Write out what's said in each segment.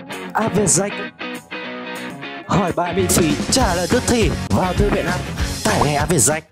Việt Danh. Hỏi bài miễn phí, trả lời tức thì. Vào thư viện app, tải ngay Việt Danh.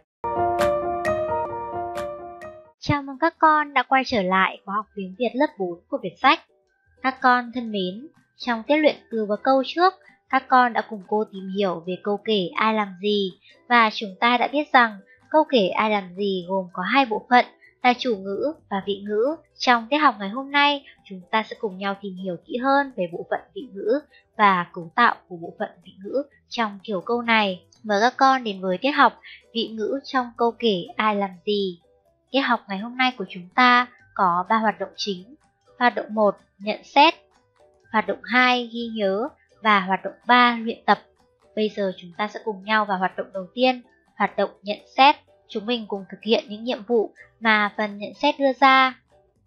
Chào mừng các con đã quay trở lại khóa học tiếng Việt lớp 4 của Việt Sách. Các con thân mến, trong tiết luyện từ và câu trước, các con đã cùng cô tìm hiểu về câu kể ai làm gì, và chúng ta đã biết rằng câu kể ai làm gì gồm có hai bộ phận là chủ ngữ và vị ngữ. Trong tiết học ngày hôm nay, chúng ta sẽ cùng nhau tìm hiểu kỹ hơn về bộ phận vị ngữ và cấu tạo của bộ phận vị ngữ trong kiểu câu này. Mời các con đến với tiết học vị ngữ trong câu kể ai làm gì. Tiết học ngày hôm nay của chúng ta có 3 hoạt động chính. Hoạt động 1, nhận xét. Hoạt động 2, ghi nhớ. Và hoạt động 3, luyện tập. Bây giờ chúng ta sẽ cùng nhau vào hoạt động đầu tiên, hoạt động nhận xét. Chúng mình cùng thực hiện những nhiệm vụ mà phần nhận xét đưa ra.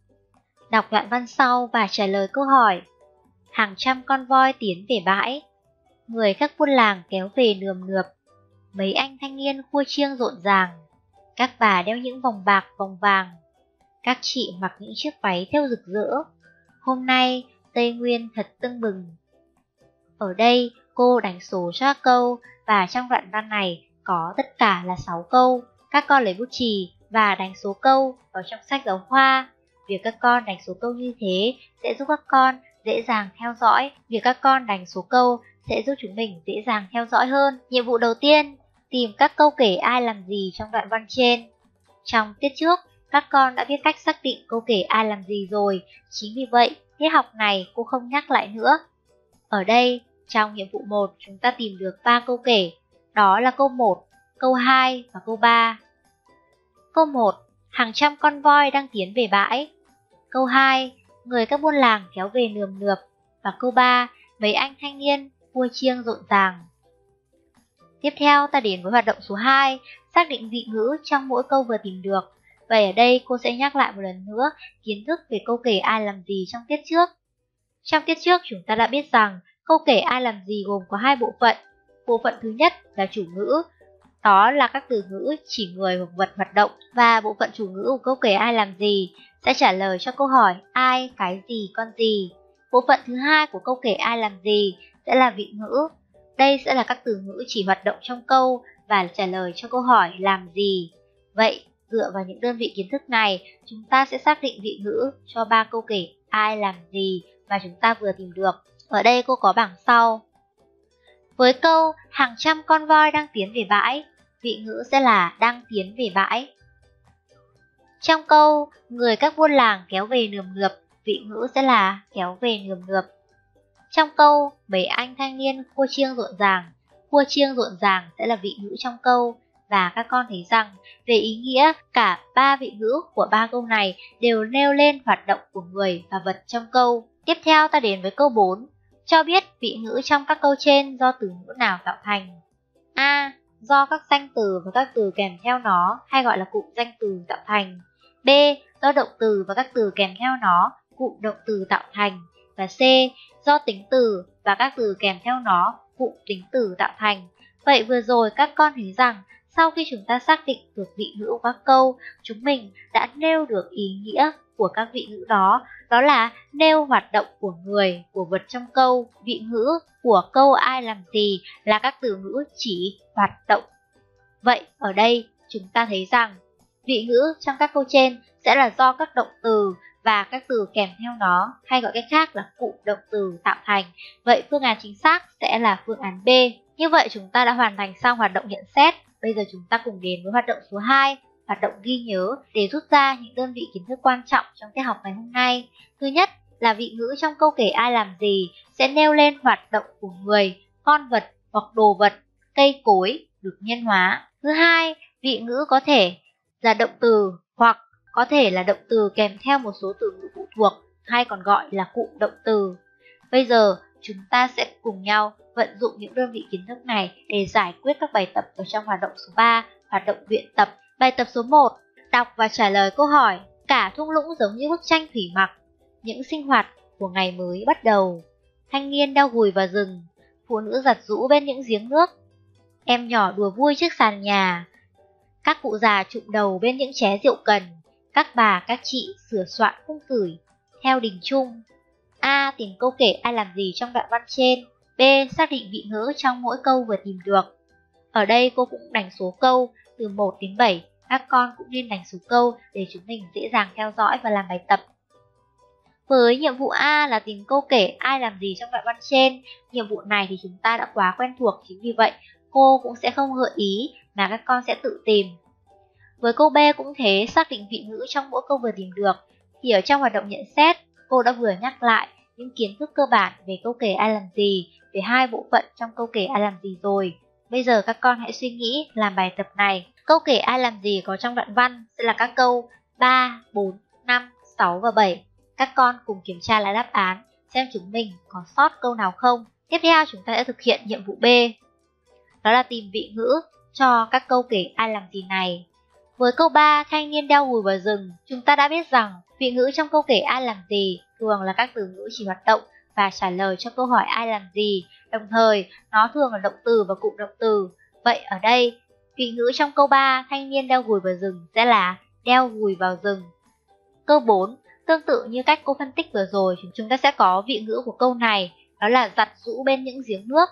Đọc đoạn văn sau và trả lời câu hỏi. Hàng trăm con voi tiến về bãi. Người các buôn làng kéo về nườm nượp. Mấy anh thanh niên khua chiêng rộn ràng. Các bà đeo những vòng bạc vòng vàng. Các chị mặc những chiếc váy thêu rực rỡ. Hôm nay Tây Nguyên thật tưng bừng. Ở đây cô đánh số cho các câu, và trong đoạn văn này có tất cả là 6 câu. Các con lấy bút chì và đánh số câu vào trong sách giáo khoa. Việc các con đánh số câu như thế sẽ giúp các con dễ dàng theo dõi. Việc các con đánh số câu sẽ giúp chúng mình dễ dàng theo dõi hơn. Nhiệm vụ đầu tiên, tìm các câu kể ai làm gì trong đoạn văn trên. Trong tiết trước, các con đã biết cách xác định câu kể ai làm gì rồi. Chính vì vậy, tiết học này cô không nhắc lại nữa. Ở đây, trong nhiệm vụ 1, chúng ta tìm được 3 câu kể. Đó là câu 1, câu 2 và câu 3. Câu 1, hàng trăm con voi đang tiến về bãi. Câu 2, người các buôn làng kéo về nườm nượp. Và câu 3, mấy anh thanh niên khua chiêng rộn ràng. Tiếp theo ta đến với hoạt động số 2, xác định vị ngữ trong mỗi câu vừa tìm được. Vậy ở đây cô sẽ nhắc lại một lần nữa kiến thức về câu kể ai làm gì trong tiết trước. Trong tiết trước chúng ta đã biết rằng câu kể ai làm gì gồm có hai bộ phận. Bộ phận thứ nhất là chủ ngữ, đó là các từ ngữ chỉ người hoặc vật hoạt động, và bộ phận chủ ngữ của câu kể ai làm gì sẽ trả lời cho câu hỏi ai, cái gì, con gì. Bộ phận thứ hai của câu kể ai làm gì sẽ là vị ngữ. Đây sẽ là các từ ngữ chỉ hoạt động trong câu và trả lời cho câu hỏi làm gì. Vậy, dựa vào những đơn vị kiến thức này, chúng ta sẽ xác định vị ngữ cho 3 câu kể ai làm gì mà chúng ta vừa tìm được. Ở đây cô có bảng sau. Với câu hàng trăm con voi đang tiến về bãi, vị ngữ sẽ là đang tiến về bãi. Trong câu người các buôn làng kéo về nườm nượp, vị ngữ sẽ là kéo về nườm nượp. Trong câu mấy anh thanh niên khua chiêng rộn ràng sẽ là vị ngữ trong câu. Và các con thấy rằng về ý nghĩa, cả 3 vị ngữ của 3 câu này đều nêu lên hoạt động của người và vật trong câu. Tiếp theo ta đến với câu 4. Cho biết vị ngữ trong các câu trên do từ ngữ nào tạo thành. A. Do các danh từ và các từ kèm theo nó, hay gọi là cụm danh từ tạo thành. B. Do động từ và các từ kèm theo nó, cụm động từ tạo thành. Và C. Do tính từ và các từ kèm theo nó, cụm tính từ tạo thành. Vậy vừa rồi các con thấy rằng sau khi chúng ta xác định được vị ngữ của các câu, chúng mình đã nêu được ý nghĩa của các vị ngữ đó. Đó là nêu hoạt động của người, của vật trong câu. Vị ngữ của câu ai làm gì là các từ ngữ chỉ hoạt động. Vậy ở đây chúng ta thấy rằng vị ngữ trong các câu trên sẽ là do các động từ và các từ kèm theo nó, hay gọi cách khác là cụm động từ tạo thành. Vậy phương án chính xác sẽ là phương án B. Như vậy chúng ta đã hoàn thành xong hoạt động nhận xét. Bây giờ chúng ta cùng đến với hoạt động số 2, hoạt động ghi nhớ, để rút ra những đơn vị kiến thức quan trọng trong tiết học ngày hôm nay. Thứ nhất là vị ngữ trong câu kể ai làm gì sẽ nêu lên hoạt động của người, con vật hoặc đồ vật, cây cối được nhân hóa. Thứ hai, vị ngữ có thể là động từ hoặc có thể là động từ kèm theo một số từ ngữ phụ thuộc, hay còn gọi là cụm động từ. Bây giờ chúng ta sẽ cùng nhau vận dụng những đơn vị kiến thức này để giải quyết các bài tập ở trong hoạt động số 3, hoạt động luyện tập. Bài tập số 1, đọc và trả lời câu hỏi. Cả thung lũng giống như bức tranh thủy mặc, những sinh hoạt của ngày mới bắt đầu. Thanh niên đeo gùi vào rừng, phụ nữ giặt giũ bên những giếng nước. Em nhỏ đùa vui trước sàn nhà. Các cụ già chụm đầu bên những ché rượu cần. Các bà các chị sửa soạn khung cửi theo đình chung. A. Tìm câu kể ai làm gì trong đoạn văn trên. B. Xác định vị ngữ trong mỗi câu vừa tìm được. Ở đây cô cũng đánh số câu từ 1 đến 7. Các con cũng nên đánh số câu để chúng mình dễ dàng theo dõi và làm bài tập. Với nhiệm vụ A là tìm câu kể ai làm gì trong đoạn văn trên, nhiệm vụ này thì chúng ta đã quá quen thuộc, chính vì vậy cô cũng sẽ không gợi ý mà các con sẽ tự tìm. Với câu B cũng thế, xác định vị ngữ trong mỗi câu vừa tìm được. Thì ở trong hoạt động nhận xét, cô đã vừa nhắc lại những kiến thức cơ bản về câu kể ai làm gì, về hai bộ phận trong câu kể ai làm gì rồi. Bây giờ các con hãy suy nghĩ làm bài tập này. Câu kể ai làm gì có trong đoạn văn sẽ là các câu 3, 4, 5, 6 và 7. Các con cùng kiểm tra lại đáp án, xem chúng mình có sót câu nào không. Tiếp theo chúng ta sẽ thực hiện nhiệm vụ B. Đó là tìm vị ngữ cho các câu kể ai làm gì này. Với câu 3, thanh niên đeo gùi vào rừng, chúng ta đã biết rằng vị ngữ trong câu kể ai làm gì thường là các từ ngữ chỉ hoạt động và trả lời cho câu hỏi ai làm gì, đồng thời nó thường là động từ và cụm động từ. Vậy ở đây, vị ngữ trong câu 3, thanh niên đeo gùi vào rừng sẽ là đeo gùi vào rừng. Câu 4, tương tự như cách cô phân tích vừa rồi, chúng ta sẽ có vị ngữ của câu này, đó là giặt giũ bên những giếng nước.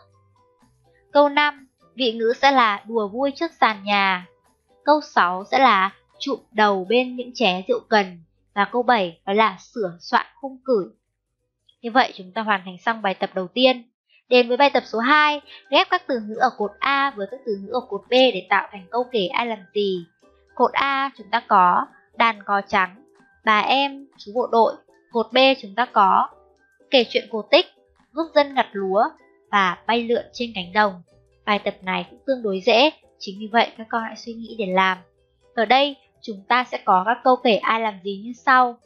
Câu 5, vị ngữ sẽ là đùa vui trước sàn nhà. Câu 6 sẽ là chụm đầu bên những ché rượu cần. Và câu 7 đó là sửa soạn khung cửi. Như vậy chúng ta hoàn thành xong bài tập đầu tiên. Đến với bài tập số 2, ghép các từ ngữ ở cột A với các từ ngữ ở cột B để tạo thành câu kể ai làm gì. Cột A chúng ta có đàn cò trắng, bà em, chú bộ đội. Cột B chúng ta có kể chuyện cổ tích, giúp dân gặt lúa và bay lượn trên cánh đồng. Bài tập này cũng tương đối dễ, chính vì vậy các con hãy suy nghĩ để làm. Ở đây chúng ta sẽ có các câu kể ai làm gì như sau.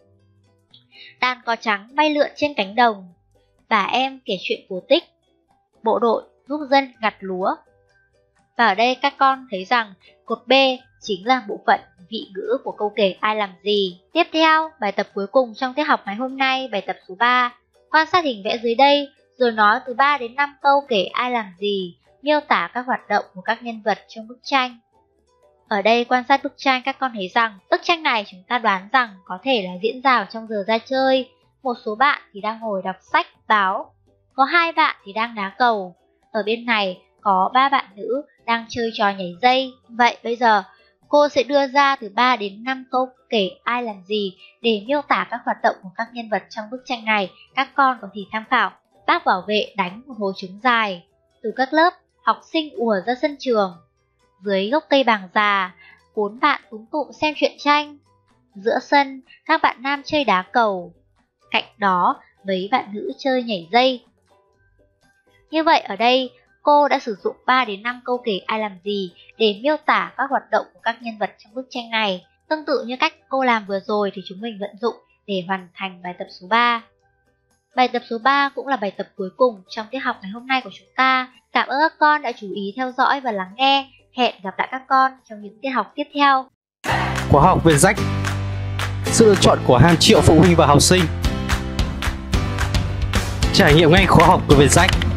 Đàn cò trắng bay lượn trên cánh đồng, bà em kể chuyện cổ tích, bộ đội giúp dân gặt lúa. Và ở đây các con thấy rằng cột B chính là bộ phận vị ngữ của câu kể ai làm gì. Tiếp theo, bài tập cuối cùng trong tiết học ngày hôm nay, bài tập số 3. Quan sát hình vẽ dưới đây rồi nói từ 3 đến 5 câu kể ai làm gì, miêu tả các hoạt động của các nhân vật trong bức tranh. Ở đây quan sát bức tranh, các con thấy rằng bức tranh này chúng ta đoán rằng có thể là diễn ra trong giờ ra chơi. Một số bạn thì đang ngồi đọc sách, báo. Có 2 bạn thì đang đá cầu. Ở bên này có 3 bạn nữ đang chơi trò nhảy dây. Vậy bây giờ cô sẽ đưa ra từ 3 đến 5 câu kể ai làm gì để miêu tả các hoạt động của các nhân vật trong bức tranh này. Các con có thể tham khảo. Bác bảo vệ đánh một hồi trống dài. Từ các lớp, học sinh ùa ra sân trường. Dưới gốc cây bàng già, 4 bạn túm tụm xem truyện tranh. Giữa sân, các bạn nam chơi đá cầu. Cạnh đó, mấy bạn nữ chơi nhảy dây. Như vậy ở đây, cô đã sử dụng 3 đến 5 câu kể ai làm gì để miêu tả các hoạt động của các nhân vật trong bức tranh này. Tương tự như cách cô làm vừa rồi thì chúng mình vận dụng để hoàn thành bài tập số 3. Bài tập số 3 cũng là bài tập cuối cùng trong tiết học ngày hôm nay của chúng ta. Cảm ơn các con đã chú ý theo dõi và lắng nghe. Hẹn gặp lại các con trong những tiết học tiếp theo. Khóa học Vietjet, sự lựa chọn của hàng triệu phụ huynh và học sinh. Trải nghiệm ngay khóa học của Vietjet.